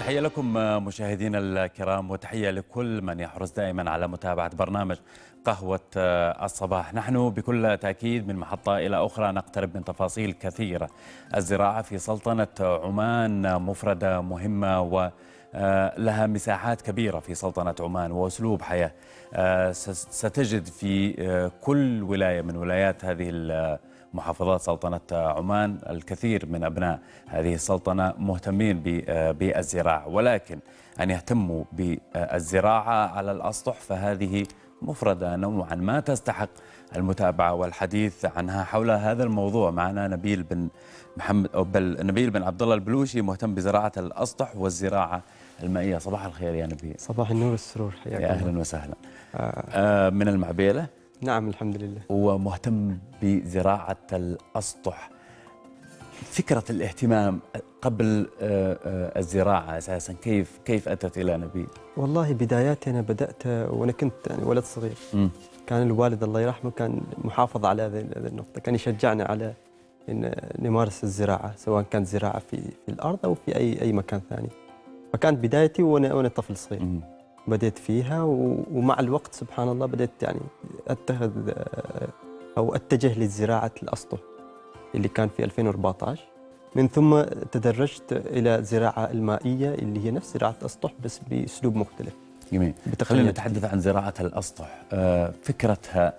تحية لكم مشاهدينا الكرام، وتحية لكل من يحرص دائما على متابعة برنامج قهوة الصباح. نحن بكل تأكيد من محطة إلى أخرى نقترب من تفاصيل كثيرة. الزراعة في سلطنة عمان مفردة مهمة ولها مساحات كبيرة في سلطنة عمان وأسلوب حياة. ستجد في كل ولاية من ولايات هذه محافظات سلطنة عمان الكثير من أبناء هذه السلطنة مهتمين بالزراعة، ولكن أن يهتموا بالزراعة على الأسطح فهذه مفردة نوعا ما تستحق المتابعة والحديث عنها. حول هذا الموضوع معنا نبيل بن محمد أو نبيل بن عبد الله البلوشي، مهتم بزراعة الأسطح والزراعة المائية. صباح الخير يا نبيل. صباح النور والسرور، حياك الله. يا أهلا وسهلا. من المعبيلة؟ نعم الحمد لله. ومهتم بزراعة الأسطح. فكرة الاهتمام قبل الزراعة أساسا كيف أتت إلى نبيل؟ والله بداياتي أنا بدأت وأنا كنت يعني ولد صغير. كان الوالد الله يرحمه كان محافظ على هذه النقطة، كان يشجعنا على أن نمارس الزراعة، سواء كانت زراعة في الأرض أو في أي مكان ثاني. فكانت بدايتي وأنا طفل صغير. بديت فيها ومع الوقت سبحان الله بديت يعني اتخذ او اتجه لزراعه الاسطح اللي كان في 2014. من ثم تدرجت الى زراعه المائيه اللي هي نفس زراعه الاسطح بس باسلوب مختلف. جميل. خلينا نتحدث عن زراعه الاسطح. فكرتها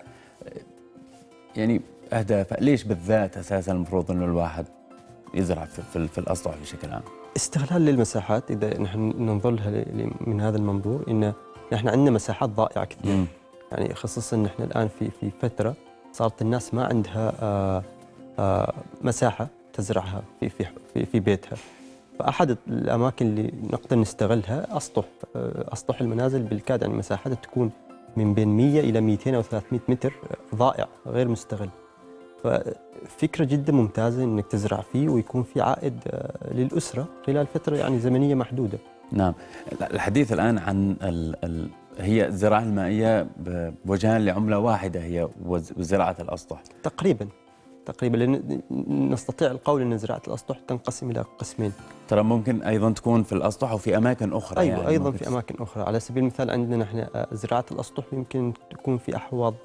يعني اهدافها، ليش بالذات اساسا المفروض انه الواحد يزرع في الاسطح بشكل عام؟ استغلال للمساحات. اذا نحن ننظر لها من هذا المنظور، ان نحن عندنا مساحات ضائعه كثير. يعني خصوصا نحن الان في فتره صارت الناس ما عندها مساحه تزرعها في بيتها. فاحد الاماكن اللي نقدر نستغلها اسطح المنازل بالكاد، يعني مساحتها تكون من بين 100 الى 200 او 300 متر ضائع غير مستغل. ففكرة جدا ممتازة انك تزرع فيه ويكون في عائد للأسرة خلال فترة يعني زمنية محدودة. نعم. الحديث الآن عن هي الزراعة المائية بوجهان لعملة واحدة، هي وزراعة الأسطح. تقريبا لأن نستطيع القول أن زراعة الأسطح تنقسم إلى قسمين. ترى ممكن أيضا تكون في الأسطح وفي أماكن أخرى. أيوة يعني أيضا في أماكن أخرى. على سبيل المثال عندنا نحن زراعة الأسطح يمكن تكون في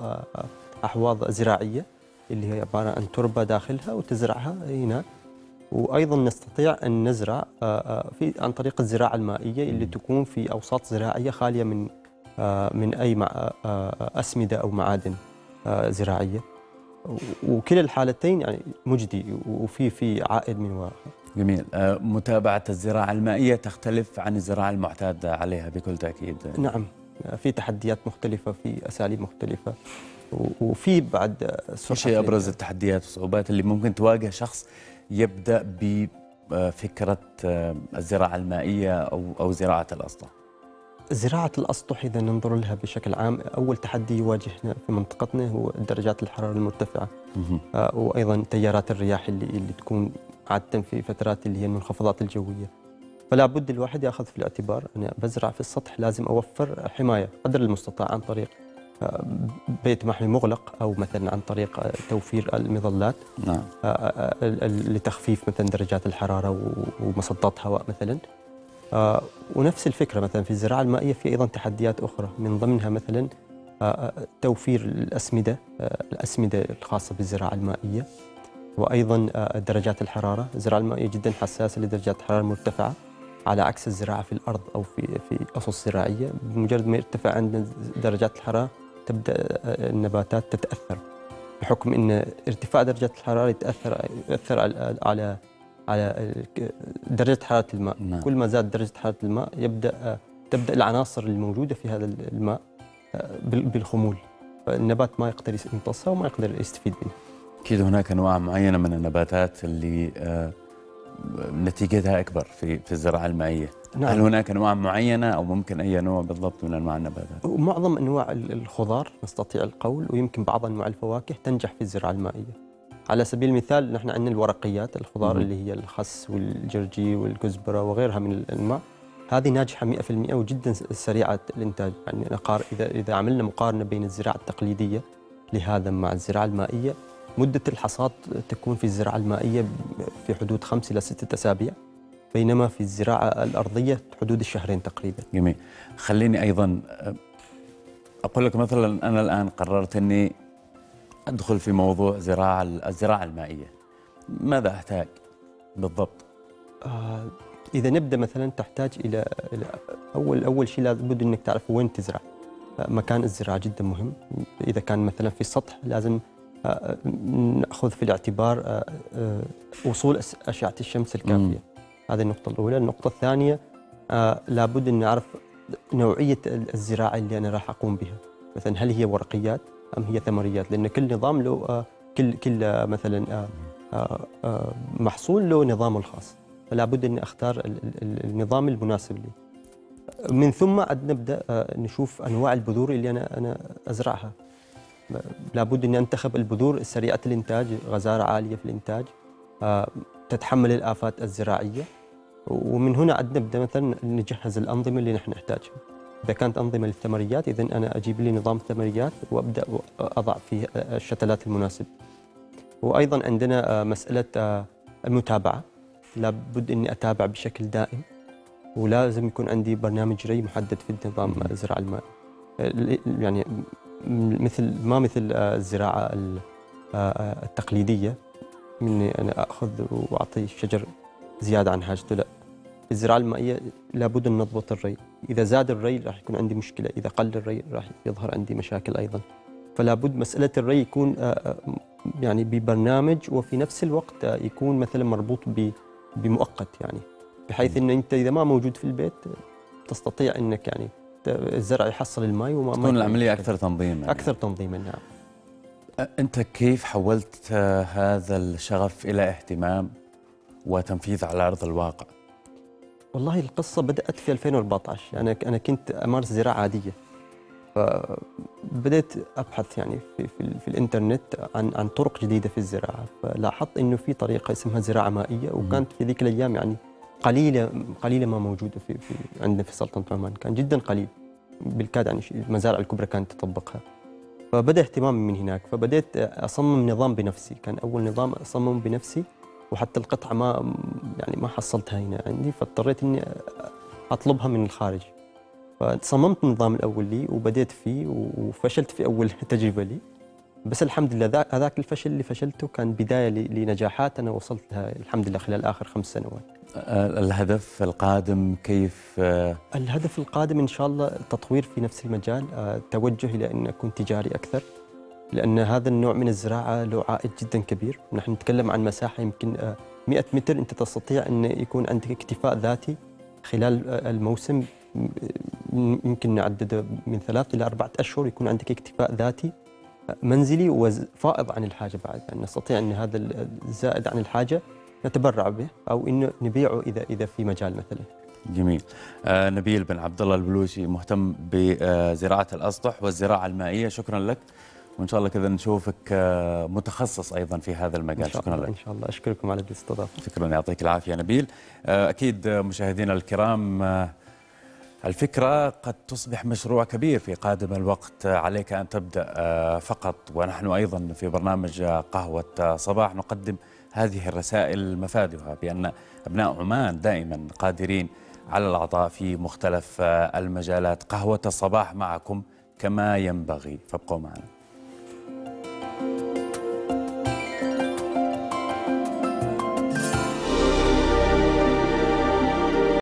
أحواض زراعية اللي هي عبارة عن تربة داخلها وتزرعها هناك. وأيضا نستطيع أن نزرع عن طريق الزراعة المائية اللي تكون في أوساط زراعية خالية من أي أسمدة أو معادن زراعية. وكلا الحالتين يعني مجدي وفي عائد من وراءها. جميل. متابعة الزراعة المائية تختلف عن الزراعة المعتادة عليها بكل تأكيد. نعم، في تحديات مختلفة، في أساليب مختلفة، وفي بعد ايش هي ابرز التحديات والصعوبات اللي ممكن تواجه شخص يبدا بفكره الزراعة المائية او زراعة الاسطح؟ زراعة الاسطح اذا ننظر لها بشكل عام، اول تحدي يواجهنا في منطقتنا هو درجات الحرارة المرتفعة. وايضا تيارات الرياح اللي تكون عادة في فترات اللي هي المنخفضات الجوية. فلا بد الواحد ياخذ في الاعتبار انا بزرع في السطح لازم اوفر حماية قدر المستطاع عن طريق بيت محمي مغلق أو مثلا عن طريق توفير المظلات. نعم. لتخفيف مثلا درجات الحرارة ومصدات هواء مثلا. ونفس الفكرة مثلا في الزراعة المائية في أيضا تحديات أخرى، من ضمنها مثلا توفير الأسمدة الخاصة بالزراعة المائية، وأيضا درجات الحرارة. الزراعة المائية جدا حساسة لدرجات الحرارة المرتفعة، على عكس الزراعة في الأرض أو في أسس زراعية. بمجرد ما يرتفع عندنا درجات الحرارة تبدأ النباتات تتأثر، بحكم أن ارتفاع درجة الحرارة يؤثر على درجة حرارة الماء. نعم. كل ما زاد درجة حرارة الماء تبدأ العناصر الموجودة في هذا الماء بالخمول، فالنبات ما يقدر يمتصها وما يقدر يستفيد منها. أكيد هناك أنواع معينة من النباتات اللي نتيجتها أكبر في الزراعة المائية. نعم. هل هناك أنواع معينة أو ممكن أي نوع بالضبط من أنواع النباتات؟ معظم أنواع الخضار نستطيع القول، ويمكن بعض أنواع الفواكه تنجح في الزراعة المائية. على سبيل المثال نحن عندنا الورقيات، الخضار اللي هي الخس والجرجير والكزبرة وغيرها من الأنواع، هذه ناجحة 100% وجدا سريعة الإنتاج. يعني إذا عملنا مقارنة بين الزراعة التقليدية لهذا مع الزراعة المائية، مدة الحصاد تكون في الزراعة المائية في حدود 5 إلى 6 أسابيع، بينما في الزراعة الأرضية حدود الشهرين تقريبا. جميل. خليني أيضا أقول لك مثلا أنا الآن قررت أني أدخل في موضوع الزراعة المائية، ماذا أحتاج بالضبط؟ إذا نبدأ مثلا تحتاج إلى أول شيء لابد أنك تعرف وين تزرع. مكان الزراعة جدا مهم. إذا كان مثلا في السطح لازم نأخذ في الاعتبار وصول أشعة الشمس الكافية. هذه النقطة الأولى. النقطة الثانية لابد أن نعرف نوعية الزراعة اللي أنا راح أقوم بها، مثلا هل هي ورقيات أم هي ثمريات، لأن كل نظام له كل مثلا محصول له نظامه الخاص، فلا بد أن أختار النظام المناسب لي. من ثم نبدأ نشوف أنواع البذور اللي أنا أزرعها. لابد أن أنتخب البذور السريعة الإنتاج، غزارة عالية في الإنتاج، تتحمل الآفات الزراعية. ومن هنا نبدأ مثلا نجهز الأنظمة اللي نحن نحتاجها. إذا كانت أنظمة للثمريات، إذن أنا أجيب لي نظام ثمريات وأبدأ أضع فيه الشتلات المناسبة. وأيضا عندنا مسألة المتابعة، لابد أني أتابع بشكل دائم، ولازم يكون عندي برنامج ري محدد في النظام الزراعة المائي. يعني مثل الزراعة التقليدية، مني أنا أخذ وأعطي الشجر زيادة عن حاجته. لا، في الزراعة المائية لابد أن نضبط الري. إذا زاد الري راح يكون عندي مشكلة، إذا قل الري راح يظهر عندي مشاكل أيضا. فلا بد مسألة الري يكون يعني ببرنامج، وفي نفس الوقت يكون مثلا مربوط بمؤقت، يعني بحيث أن أنت إذا ما موجود في البيت تستطيع أنك يعني الزرع يحصل الماء تكون العملية أكثر تنظيما. أكثر تنظيما، نعم. أنت كيف حولت هذا الشغف إلى اهتمام وتنفيذ على أرض الواقع؟ والله القصة بدأت في 2014. أنا كنت أمارس زراعة عادية، فبدأت أبحث يعني في الإنترنت عن طرق جديدة في الزراعة، فلاحظت إنه في طريقة اسمها زراعة مائية، وكانت في ذيك الأيام يعني قليلة ما موجودة في عندنا في سلطنة عمان، كان جدا قليل بالكاد، يعني المزارع الكبرى كانت تطبقها. فبدأ اهتمامي من هناك، فبدأت أصمم نظام بنفسي. كان أول نظام أصمم بنفسي، وحتى القطعة ما حصلتها هنا عندي، فاضطريت إني أطلبها من الخارج. فصممت النظام الأول لي وبدأت فيه، وفشلت في أول تجربة لي، بس الحمد لله هذاك الفشل اللي فشلته كان بداية لنجاحات أنا وصلت لها الحمد لله خلال آخر 5 سنوات. الهدف القادم كيف؟ الهدف القادم إن شاء الله التطوير في نفس المجال، توجه إلى أن أكون تجاري أكثر، لأن هذا النوع من الزراعة له عائد جدا كبير. نحن نتكلم عن مساحة يمكن 100 متر، أنت تستطيع أن يكون عندك اكتفاء ذاتي خلال الموسم، يمكن نعدده من 3 إلى 4 أشهر، يكون عندك اكتفاء ذاتي منزلي وفائض عن الحاجة بعد، يعني نستطيع أن هذا الزائد عن الحاجة نتبرع به أو إنه نبيعه إذا في مجال مثلا. جميل. نبيل بن عبد الله البلوشي، مهتم بزراعة الأسطح والزراعة المائية، شكرا لك، وإن شاء الله كذا نشوفك متخصص أيضا في هذا المجال. شكرا لك. إن شاء الله. أشكركم على الاستضافة. شكرا، يعطيك العافية نبيل. أكيد مشاهدينا الكرام، الفكرة قد تصبح مشروع كبير في قادم الوقت، عليك أن تبدأ فقط. ونحن أيضا في برنامج قهوة صباح نقدم هذه الرسائل مفادها بأن أبناء عمان دائما قادرين على العطاء في مختلف المجالات. قهوة الصباح معكم كما ينبغي، فابقوا معنا.